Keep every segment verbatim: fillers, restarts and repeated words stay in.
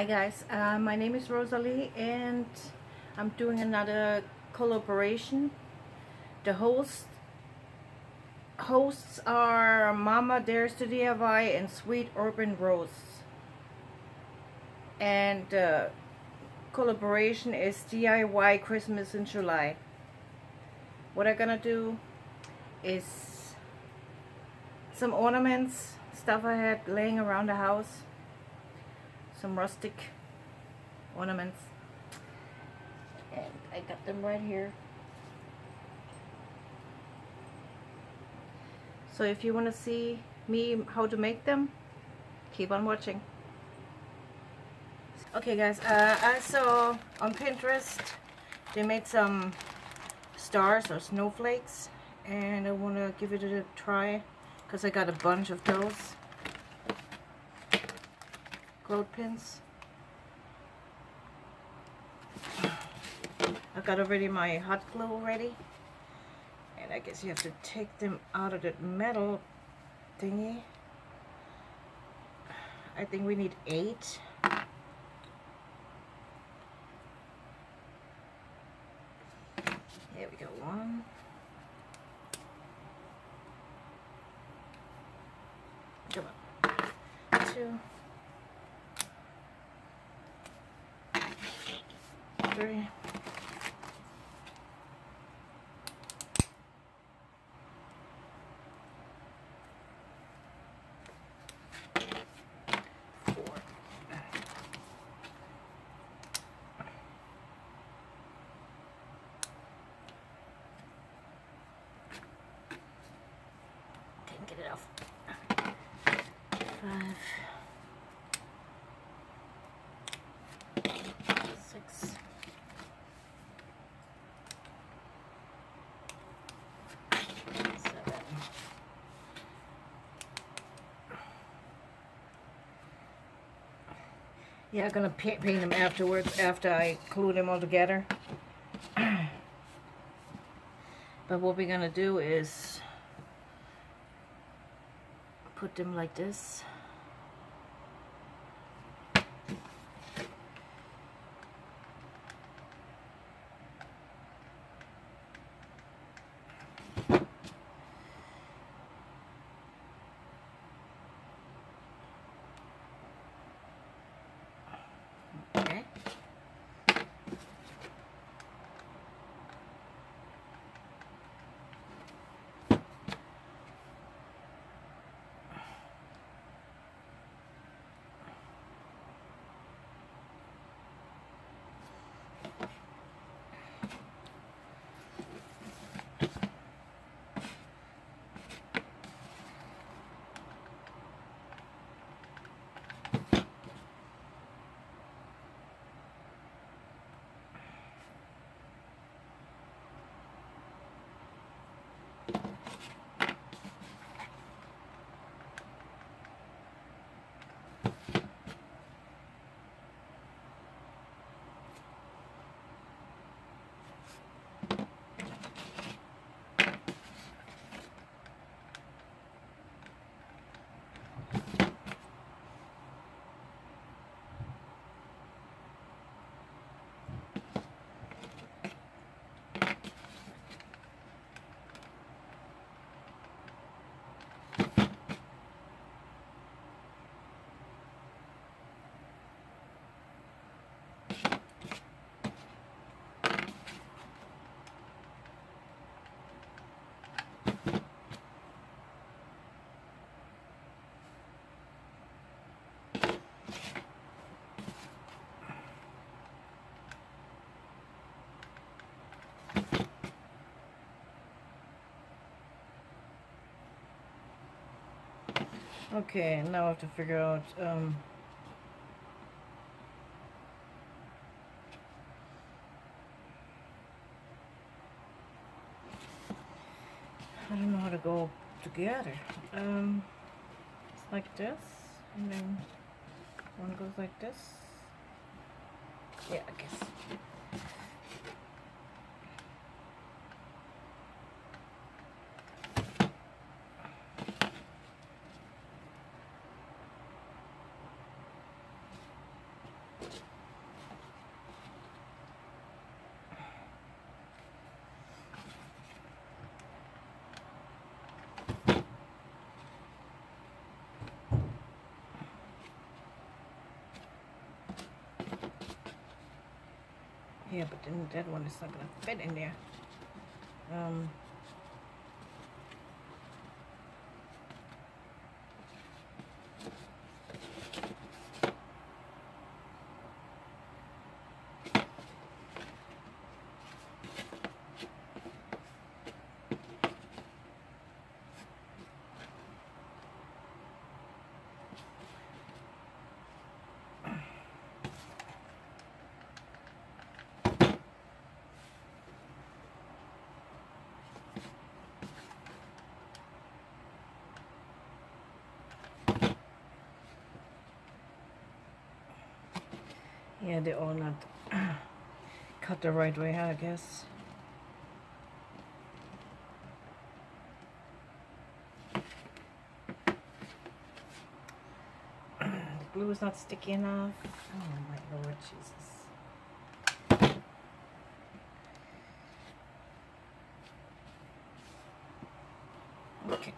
Hi guys, uh, my name is Rosalie and I'm doing another collaboration. The host, hosts are Mama Dares to D I Y and Sweet Urban Rose. And the collaboration is D I Y Christmas in July. What I'm gonna do is some ornaments, stuff I had laying around the house, some rustic ornaments, and I got them right here. So if you want to see me how to make them, keep on watching. Okay guys, uh, I saw on Pinterest they made some stars or snowflakes, and I want to give it a try because I got a bunch of those gold pins. I've got already my hot glue ready, and I guess you have to take them out of that metal thingy. I think we need eight. There we go, one. Come on. Two. Three. Get it off. Five, six, seven. Yeah, I'm gonna paint them afterwards after I glue them all together. But what we're gonna do is put them like this. Okay. Okay, now I have to figure out um, I don't know how to go together. Um, it's like this, and then one goes like this. Yeah, I guess. Yeah, but then that one is not gonna fit in there. Um, yeah, they're all not cut the right way, I guess. The glue is not sticky enough. Oh my Lord Jesus. Okay.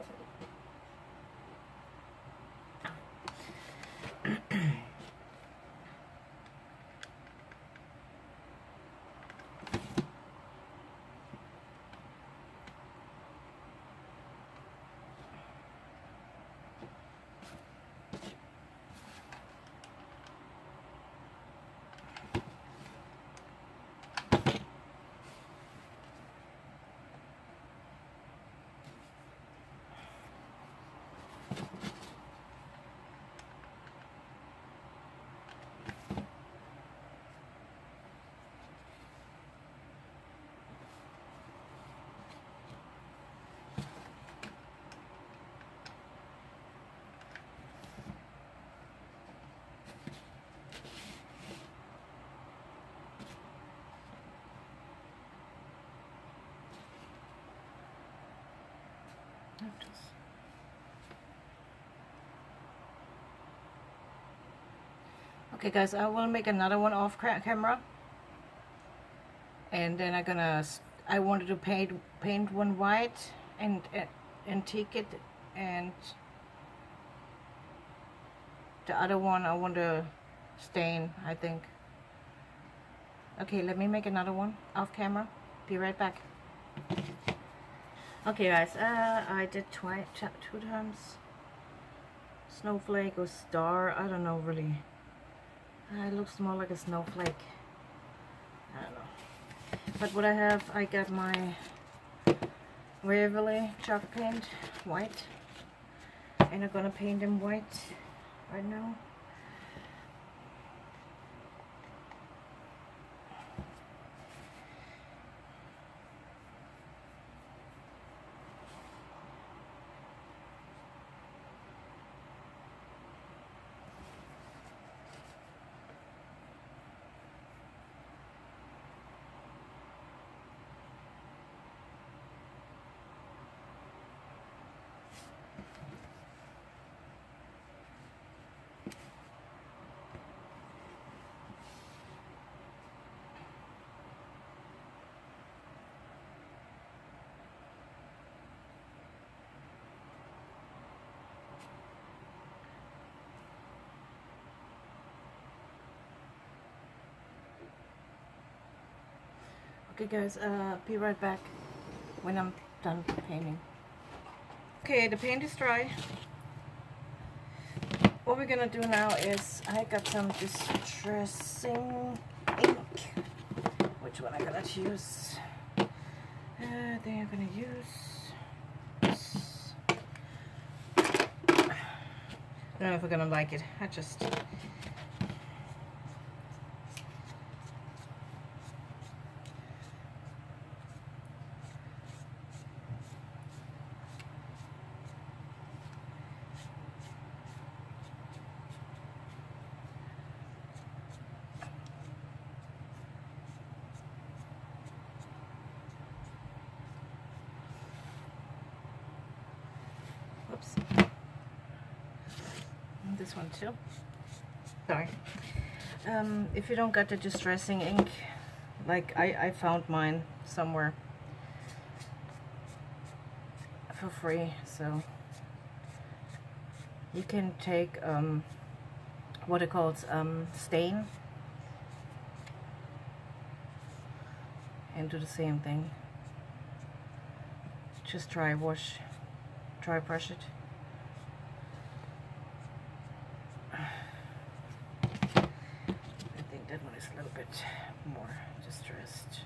Okay guys, I will make another one off camera, and then I'm gonna, I wanted to paint paint one white and uh, antique it, and the other one I want to stain, I think. Okay, let me make another one off camera. Be right back. Okay guys, uh, I did twice, two times snowflake or star, I don't know really. Uh, it looks more like a snowflake. I don't know. But what I have, I got my Waverly chalk paint white, and I'm gonna paint them white right now. Okay guys, uh, be right back when I'm done painting. Okay, the paint is dry. What we're gonna do now is, I got some distressing ink. Which one I'm gonna use? Uh, I think I'm gonna use this. I don't know if we're gonna like it. I just... Oops. And this one too. Sorry. Um, if you don't get the distressing ink, like I, I found mine somewhere for free, so you can take um, what it calls um, stain, and do the same thing. Just dry wash, dry brush it. I think that one is a little bit more distressed.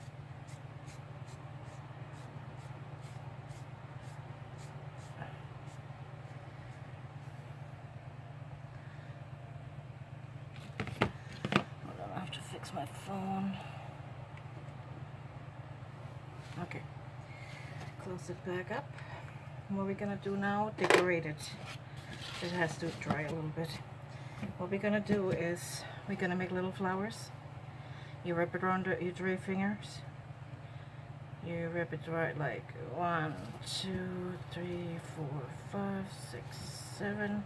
Hold on, I have to fix my phone. Okay, close it back up. What we're gonna do now, decorate it. It has to dry a little bit. What we're gonna do is we're gonna make little flowers. You wrap it around your three fingers. You wrap it right like one, two, three, four, five, six, seven.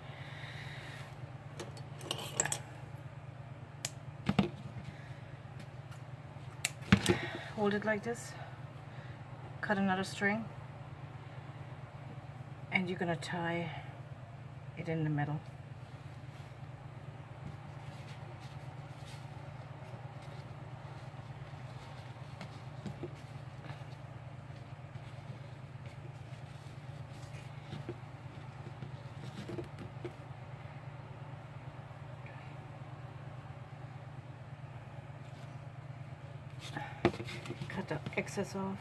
Hold it like this. Cut another string. And you're gonna tie it in the middle. Cut the excess off.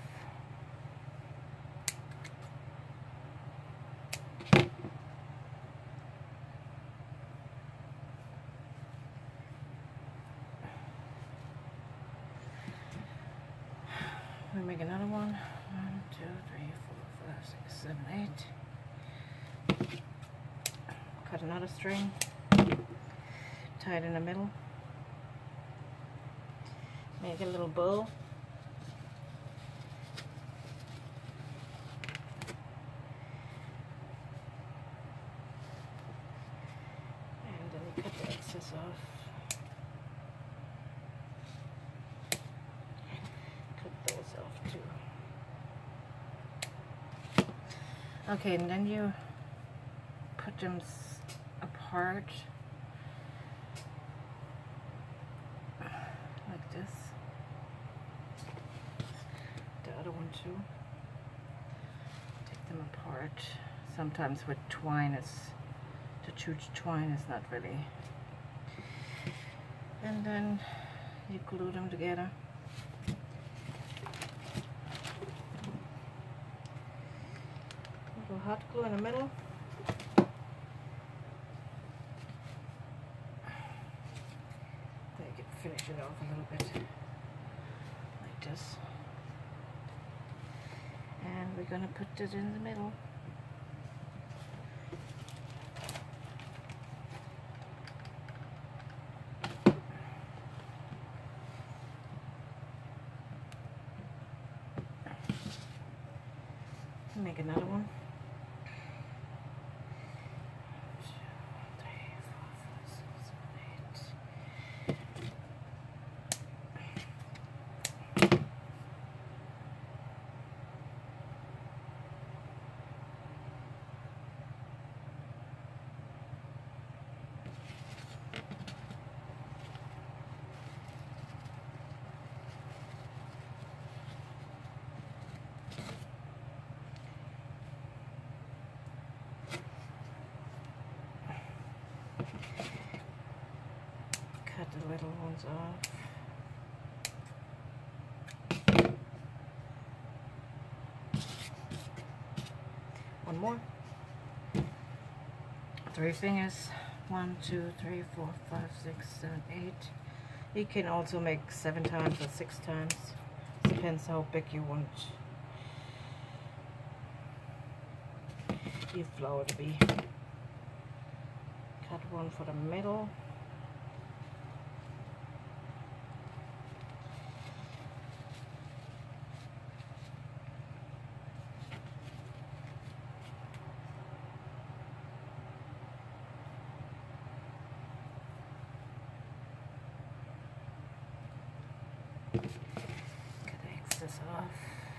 We make another one. One, two, three, four, five, six, seven, eight. Cut another string. Tie it in the middle. Make a little bow. And then you cut the excess off. Off too. Okay, and then you put them s apart like this. The other one too. Take them apart. Sometimes with twine, it's the chooch twine is not really. And then you glue them together. Hot glue in the middle. Then you can finish it off a little bit like this. And we're going to put it in the middle. Make another one. Cut the little ones off. One more. Three fingers. One, two, three, four, five, six, seven, eight. You can also make seven times or six times. Depends how big you want your flower to be. Cut one for the middle. Cut the excess off.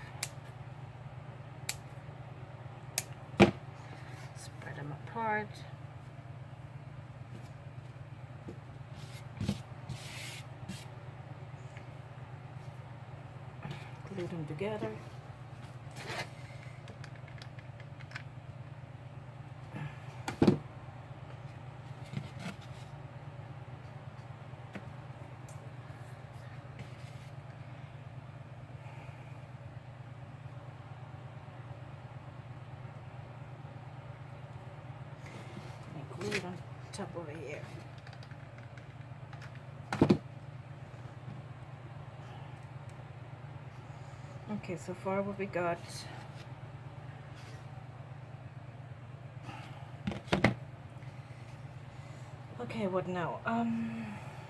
Spread them apart. them together. And glue it on top over here. Okay, so far what we got. Okay, what now? Um,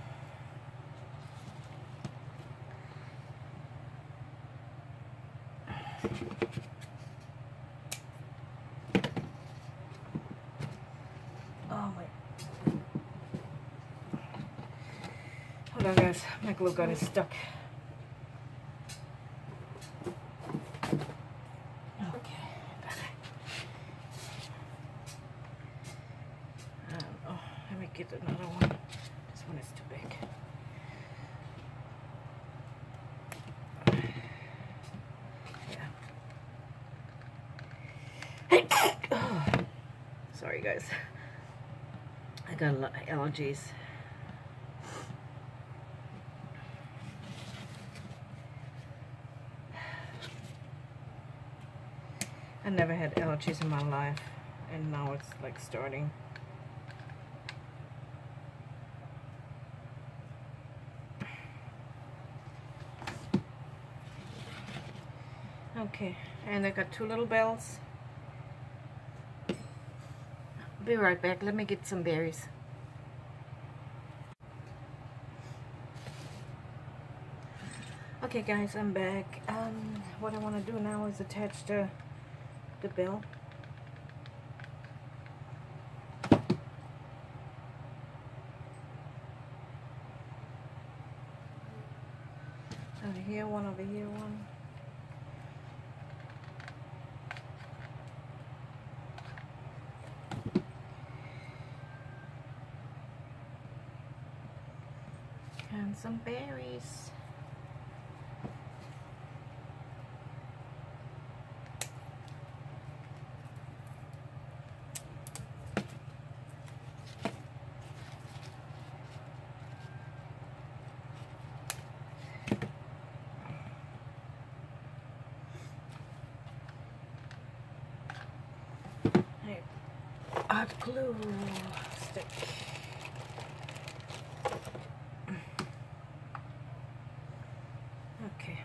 oh my. Hold on, guys. My glue gun is stuck. Get another one. This one is too big. Yeah. Oh, sorry guys. I got a lot of allergies. I never had allergies in my life, and now it's like starting. Okay, and I got two little bells. Be right back. Let me get some berries. Okay guys, I'm back. Um, what I want to do now is attach the, the bell. Over here, one over here, one. And some berries. Hey, hot glue stick. Okay.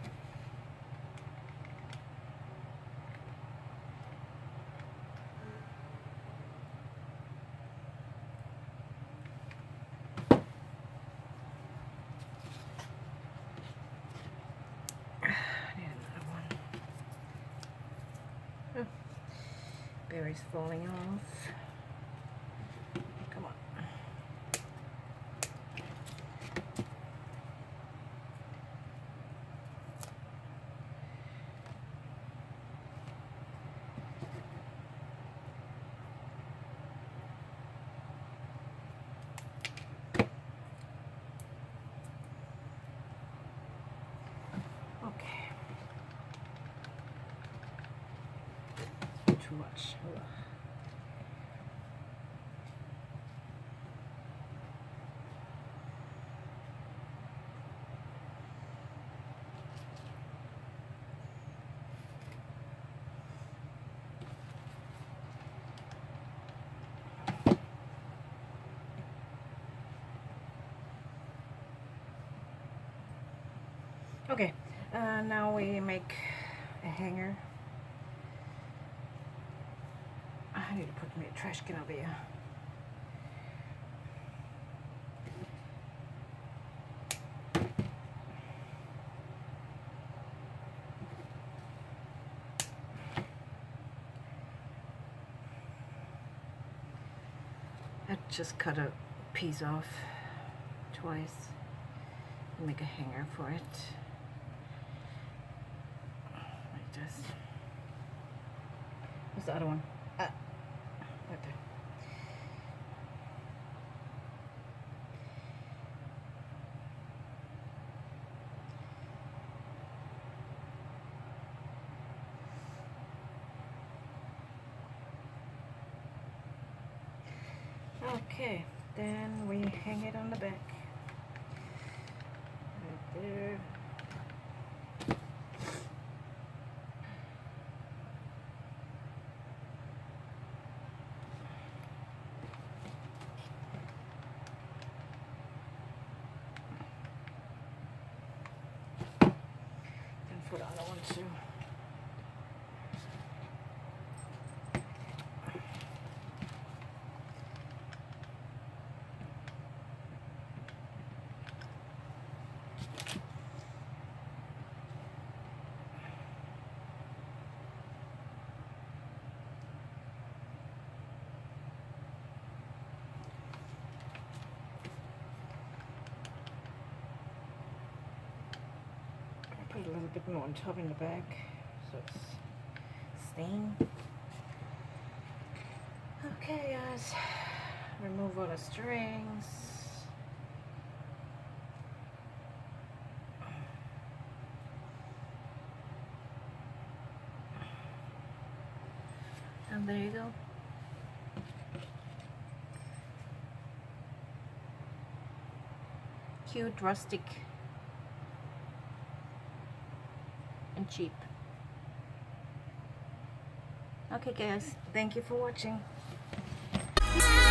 Berries falling off. Come on. Okay. Too much. Ugh. Okay, uh, now we make a hanger. I need to put my trash can over here. I just cut a piece off twice and make a hanger for it. Like this. What's the other one? Ah, right there. Okay, then we hang it on the back. Right there. And for the other one too. Put a little bit more on top in the back so it's stained. Okay guys, remove all the strings. And there you go. Cute, rustic, and cheap. Okay guys, thank you for watching.